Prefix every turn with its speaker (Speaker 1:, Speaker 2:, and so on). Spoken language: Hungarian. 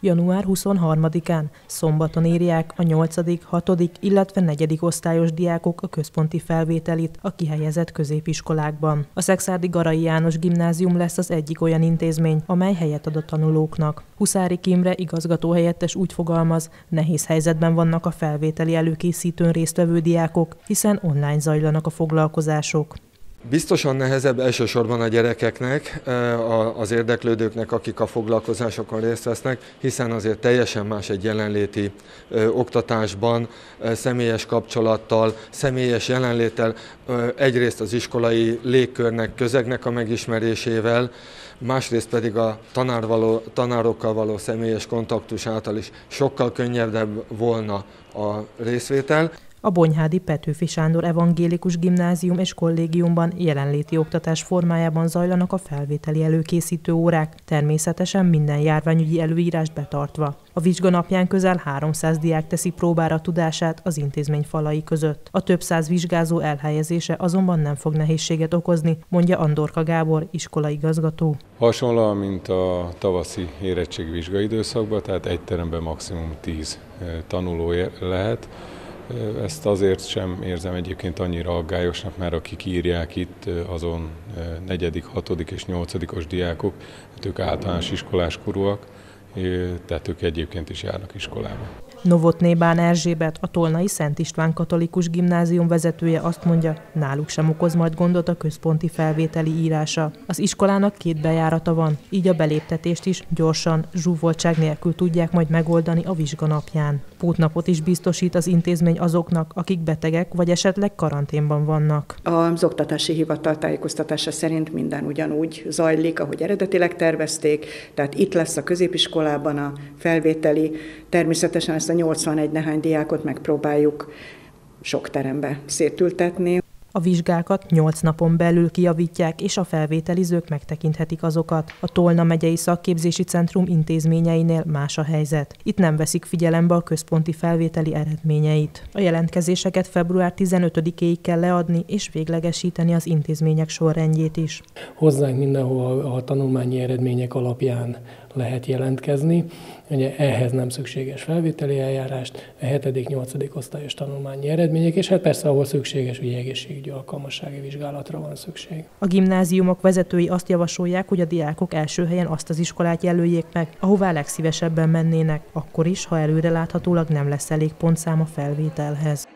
Speaker 1: Január 23-án szombaton írják a 8., 6., illetve 4. osztályos diákok a központi felvételit a kihelyezett középiskolákban. A Szekszárdi Garai János Gimnázium lesz az egyik olyan intézmény, amely helyet ad a tanulóknak. Huszárik Imre igazgatóhelyettes úgy fogalmaz, nehéz helyzetben vannak a felvételi előkészítőn résztvevő diákok, hiszen online zajlanak a foglalkozások.
Speaker 2: Biztosan nehezebb elsősorban a gyerekeknek, az érdeklődőknek, akik a foglalkozásokon részt vesznek, hiszen azért teljesen más egy jelenléti oktatásban, személyes kapcsolattal, személyes jelenléttel, egyrészt az iskolai légkörnek, közegnek a megismerésével, másrészt pedig a tanárokkal való személyes kontaktus által is sokkal könnyebb volna a részvétel.
Speaker 1: A Bonyhádi Petőfi Sándor Evangélikus Gimnázium és Kollégiumban jelenléti oktatás formájában zajlanak a felvételi előkészítő órák, természetesen minden járványügyi előírást betartva. A vizsganapján közel 300 diák teszi próbára tudását az intézmény falai között. A több száz vizsgázó elhelyezése azonban nem fog nehézséget okozni, mondja Andorka Gábor, iskolaigazgató.
Speaker 3: Hasonlóan, mint a tavaszi érettségvizsga időszakban, tehát egy teremben maximum 10 tanuló lehet. Ezt azért sem érzem egyébként annyira aggályosnak, mert akik írják itt, azon 4., 6. és 8. diákok, ők általános iskolás korúak, tehát ők egyébként is járnak iskolába.
Speaker 1: Novotné Bán Erzsébet, a Tolnai Szent István Katolikus Gimnázium vezetője azt mondja, náluk sem okoz majd gondot a központi felvételi írása. Az iskolának 2 bejárata van, így a beléptetést is gyorsan, zsúfoltság nélkül tudják majd megoldani a vizsganapján. Pótnapot is biztosít az intézmény azoknak, akik betegek vagy esetleg karanténban vannak.
Speaker 4: Az oktatási hivatal tájékoztatása szerint minden ugyanúgy zajlik, ahogy eredetileg tervezték, tehát itt lesz a középiskolában a felvételi, természetesen ezt a 81 nehány diákot megpróbáljuk sok terembe szétültetni.
Speaker 1: A vizsgákat 8 napon belül kijavítják, és a felvételizők megtekinthetik azokat. A Tolna megyei szakképzési centrum intézményeinél más a helyzet. Itt nem veszik figyelembe a központi felvételi eredményeit. A jelentkezéseket február 15-éig kell leadni és véglegesíteni az intézmények sorrendjét is.
Speaker 5: Hozzánk mindenhol a tanulmányi eredmények alapján lehet jelentkezni. Ugye ehhez nem szükséges felvételi eljárást, a 7., 8. osztályos tanulmányi eredmények, és hát persze ahol szükséges, hogy egészségügyi alkalmassági vizsgálatra van szükség.
Speaker 1: A gimnáziumok vezetői azt javasolják, hogy a diákok első helyen azt az iskolát jelöljék meg, ahová legszívesebben mennének, akkor is, ha előreláthatólag nem lesz elég pontszám a felvételhez.